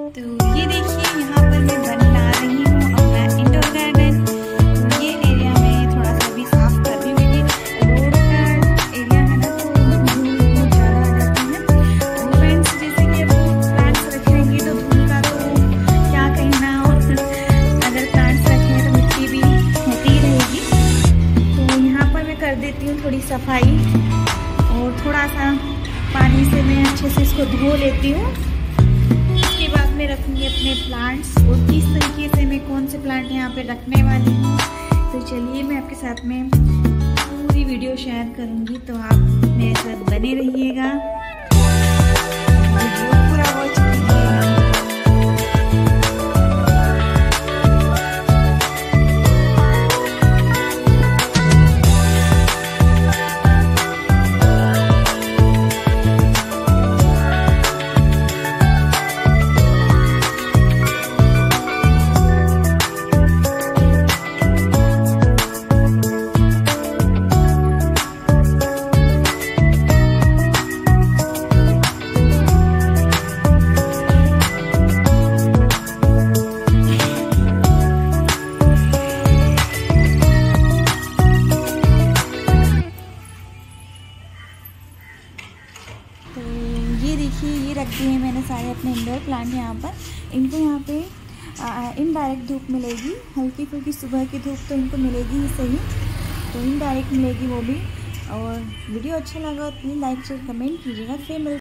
तो ये देखिए यहाँ पर मैं बना रही हूँ अपना इंडोर गार्डन। ये एरिया में थोड़ा सा भी साफ कर रही हूँ क्योंकि रोड का एरिया है ना, तो धूल बहुत ज़्यादा आ जाती है। तो फ्रेंड्स, जैसे कि अब प्लांट्स रखेंगे तो धूल का तो क्या कहना, और अगर प्लांट्स रखें तो मिट्टी भी होती रहेगी। तो यहाँ पर मैं कर देती हूँ थोड़ी सफाई और थोड़ा सा पानी से मैं अच्छे से इसको धो लेती हूँ। उसके बाद मैं रखूँगी अपने प्लांट्स और किस तरीके से मैं कौन से प्लांट यहाँ पे रखने वाली हूँ। तो चलिए मैं आपके साथ में पूरी वीडियो शेयर करूँगी, तो आप मेरे साथ बने रहिएगा, वीडियो पूरा वॉच कीजिएगा। तो ये देखिए, ये रख दिए हैं मैंने सारे अपने इंडोर प्लांट यहाँ पर। इनको यहाँ पे इनडायरेक्ट धूप मिलेगी, हल्की फुल्की सुबह की धूप तो इनको मिलेगी ही सही, तो इनडायरेक्ट मिलेगी वो भी। और वीडियो अच्छा लगा तो प्लीज़ लाइक शेयर कमेंट कीजिएगा। फिर